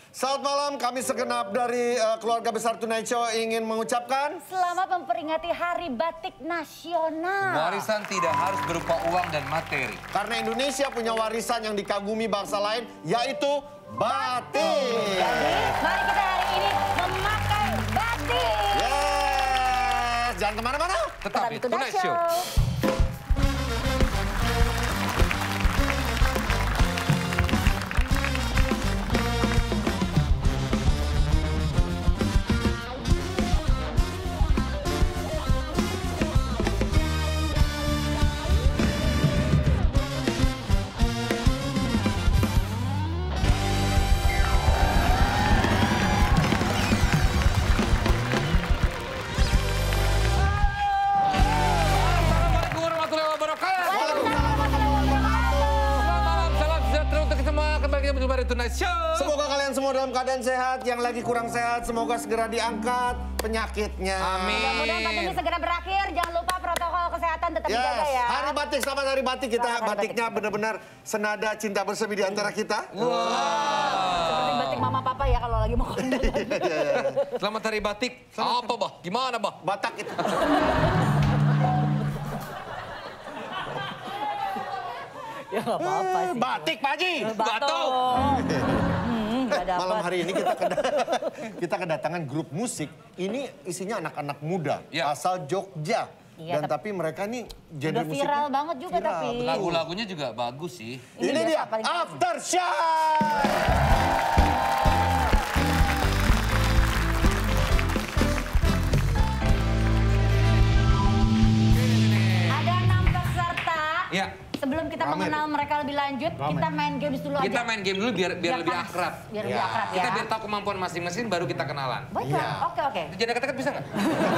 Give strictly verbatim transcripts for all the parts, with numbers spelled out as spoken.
Selamat malam, kami segenap dari uh, keluarga besar Tonight Show ingin mengucapkan selamat memperingati Hari Batik Nasional. Warisan tidak harus berupa uang dan materi. Karena Indonesia punya warisan yang dikagumi bangsa lain, yaitu batik. Jadi, mari kita hari ini memakai batik. Yes, jangan kemana-mana. Tetap di Tonight Show. Tonight Show. Semoga kalian semua dalam keadaan sehat, yang lagi kurang sehat semoga segera diangkat penyakitnya. Amin. Mudah-mudahan pandemi segera berakhir. Jangan lupa protokol kesehatan tetap yes. dijaga ya. Hari batik, selamat hari batik kita. Selamat Batiknya benar-benar senada cinta bersemi di antara kita. Wow. Seperti batik mama papa ya kalau lagi mau kondangan. Selamat hari batik. Selamat. Apa bah? Gimana bah? Batak itu. Ya nggak apa-apa sih. Batik Pak Haji. Batuk. Hmm, eh, malam hari ini kita kita kedatangan grup musik. Ini isinya anak-anak muda ya. asal Jogja. Iya, Dan tapi, tapi mereka nih genre musiknya viral banget juga viral, tapi. Lagu-lagunya juga bagus sih. Ini, ini dia Aftershine. Ada enam peserta. Ya. Sebelum kita Rame. mengenal mereka lebih lanjut, Rame. kita main games dulu kita aja. Kita main game dulu biar biar, biar lebih panas. akrab. Biar ya. lebih akrab ya. Kita biar tahu kemampuan masing-masing baru kita kenalan. Baiklah, ya. oke oke. Jadi kata-kata bisa nggak?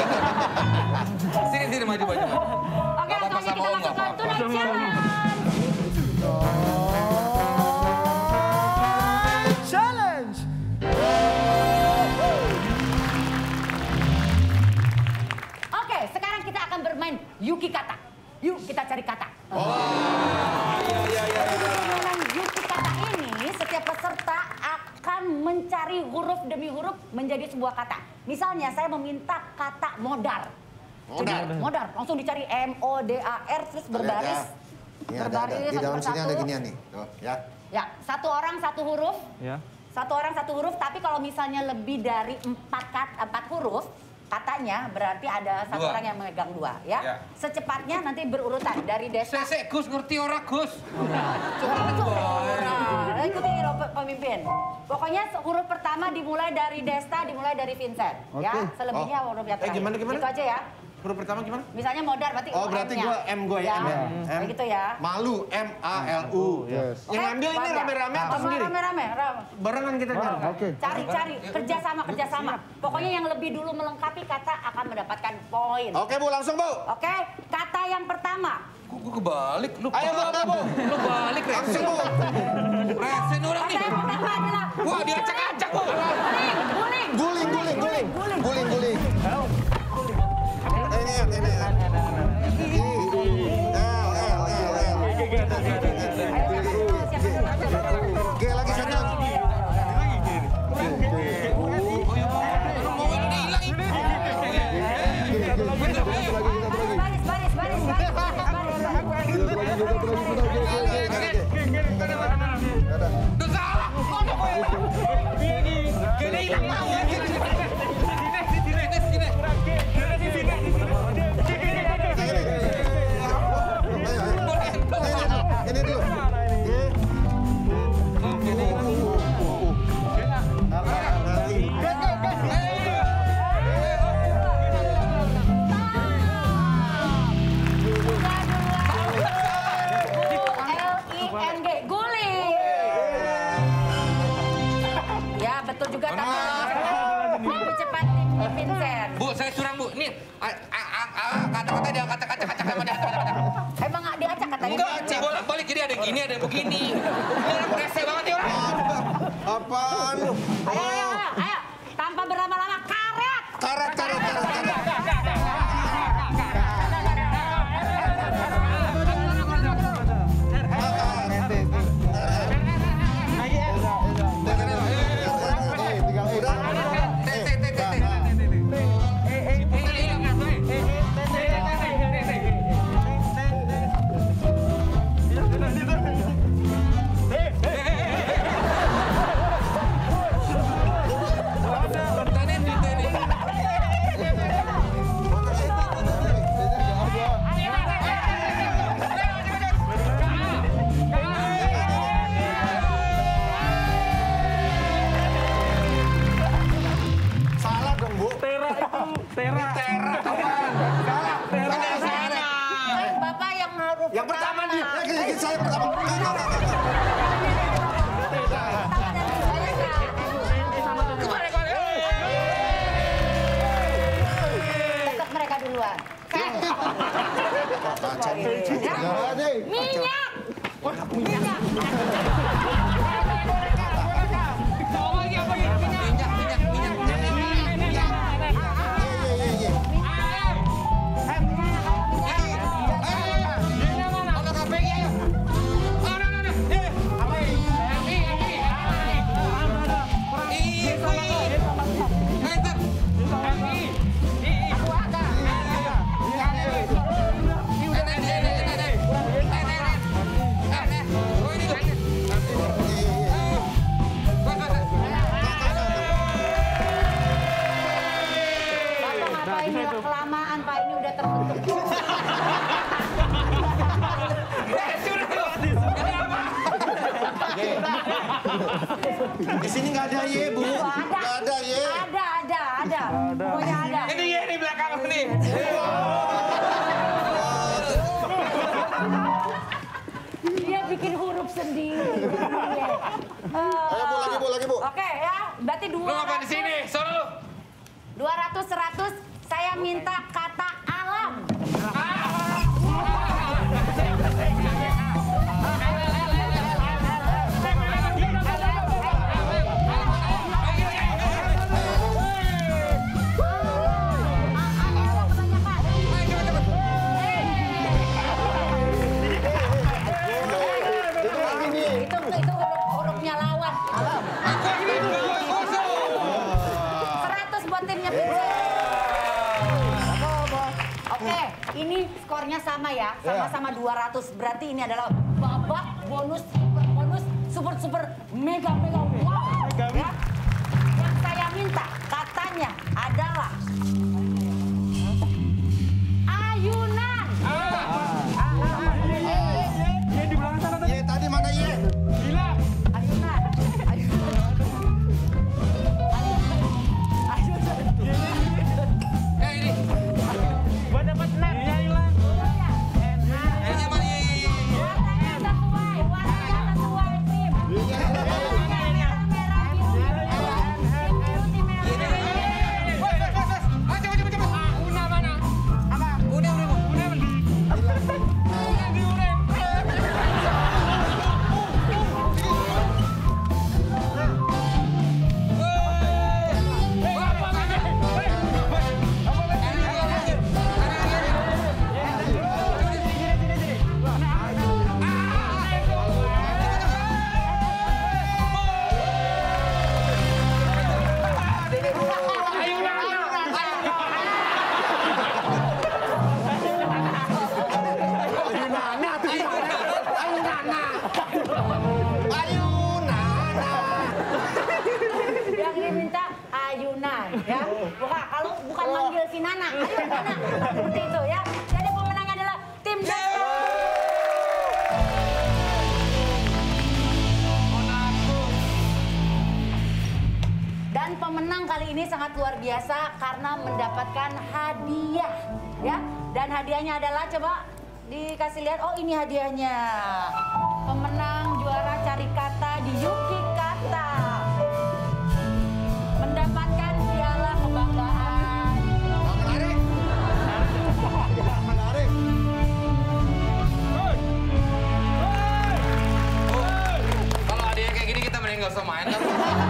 Sini sini maju maju. Oke, langsung aja kita masuk ke Tonight Challenge. Challenge. Oke, sekarang kita akan bermain Yuki Kata. Yuk kita cari kata. Oh, iya, iya, iya. Permainan Yuki Kata ini, setiap peserta akan mencari huruf demi huruf menjadi sebuah kata. Misalnya saya meminta kata modar. Modar. Jadi, modar, langsung dicari M O D A R terus berbaris. Ini ada, berbaris ada. Di satu dalam sini persatu. ada ginian nih. Tuh, ya. Ya, satu orang satu huruf. Ya. Satu orang satu huruf, tapi kalau misalnya lebih dari empat kata, empat huruf, katanya berarti ada satu Dua. orang yang memegang dua, ya. Ya. Secepatnya nanti berurutan dari desa. Sesek Gus ngerti ora Gus? Nah, ikuti pemimpin. Pokoknya huruf pertama dimulai dari Desta, dimulai dari Vincent, ya. Oke. Selebihnya Oh. huruf yang Eh, gimana, gimana? Itu aja ya. Huruf pertama gimana? Misalnya modar berarti Oh, berarti M-nya. gua M gua ya, M ya. M. Kayak gitu ya. Malu, M A L U. Yes. Yang Oke, ambil ini wajar. rame-rame atau Sama sendiri? Rame-rame, rame. Barengan kita nyari. Oke. Cari-cari, kerjasama, kerjasama. Pokoknya yang lebih dulu melengkapi kata akan mendapatkan poin. Oke Bu, langsung Bu. Oke, kata yang pertama. Kok gue kebalik? Lu Ayo Bu, Bu. Lu balik Langsung Resen. Bu. Resen orang Kata nih. yang pertama adalah Wah diacak-acak Bu. guling, guling. Guling, guling, guling. Guling, Guling, guling. Ini ya, ini ya. I, L, L, L, L. Oke, lagi satu lagi. Baris, baris, baris, baris, Udah salah. Gini hilang mau ya. Sini, sini. Ini dulu. L I N G, guling. Ya, betul juga tapi lebih cepat tim Vincent. Bu, saya curang Bu. Nih, kata-kata dia kata-kata sama dia. Emang nggak diacak katanya? Enggak, cek bolak-balik jadi ada yang gini, ada yang begini. Ini orang rese banget ya orang. Apaan? Ayo, ayo, ayo. Tanpa berlama-lama, karet. Karet, karet, karet, karet. Tera. Tera, kawan. Salah. Tera. Ada yang salah. Kan Bapak yang huruf Yang pertama dia. Eh, saya pertama. Enggak, enggak, enggak, enggak. Kemana, kemana? Tetap mereka duluan. Kacau. Jangan deh. Minyak. Minyak. Minyak, minyak, minyak. Ye, ye, ye, ye. Ada K P I, ayo. Oh, no, no, no. Eh, apa ini? Ini, ini. Ini, ini. Enter. Bapak ngapain udah kelamaan Pak, ini udah terbentuk. Di sini nggak ada ye, Bu. Nggak ada ye. Ada, ada, ada. Pokoknya ada. Ini ya di belakang nih. Dia bikin huruf sendiri. Ayo, Bu, lagi, Bu, lagi, Bu. Oke ya, berarti dua Lu ngapain di sini? Sono lu. dua ratus, seratus, saya minta kata alam. Itu itu huruf hurufnya lawan. seratus buat timnya Vincent. Oke, ini skornya sama ya, sama-sama dua ratus. Berarti ini adalah babak bonus, super bonus, super super mega mega wow. Ya. Yang saya minta katanya adalah ayunan. Ye di belakang sana tadi. Ye, tadi mana ye? Gila. Ayunan. Ayunan. Ayunan. Eh, ini. Gua dapat enam. Iya hilang. Ini mana? Warnanya sesuai, warnanya sesuai tim. Merah, biru, merah. Tim biru, tim merah. Woi, woi, woi, woi. Ah, coba, coba, coba. Una mana? Apa? Una, una, una. Una di una. Yang diminta ayunan ya. Bukan kalau bukan manggil si Nana, ayo Nana. Seperti itu ya. Jadi pemenangnya adalah tim Jasper. Dan pemenang kali ini sangat luar biasa karena mendapatkan hadiah ya. Dan hadiahnya adalah coba dikasih lihat. Oh, ini hadiahnya. Pemenang juara cari kata di Yuki Kata. Mendapatkan piala kebanggaan. Menarik. Menarik. Kalau ada yang kayak gini kita mending nggak usah main kan?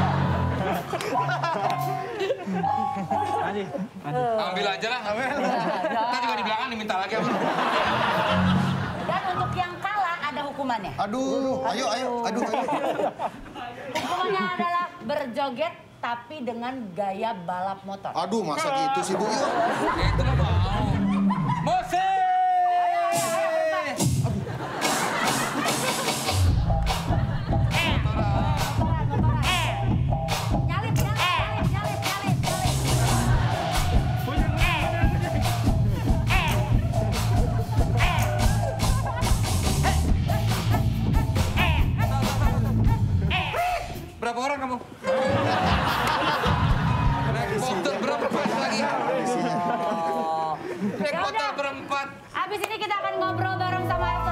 Aji. Ambil aja lah. Kita juga di belakang diminta lagi apa? Dan untuk yang kalah ada hukumannya. Aduh, ayo, ayo, aduh, ayo. Hukumannya adalah berjoget tapi dengan gaya balap motor. Aduh, masa gitu sih, Bu? Yuk. Itu mah mau. Musik! Motoran, motoran. Nyalip, nyalip, nyalip, nyalip, nyalip. Berapa orang kamu? Naik foto berempat lagi. Oh. Naik Ya motor udah. berempat. Abis ini kita akan ngobrol bareng sama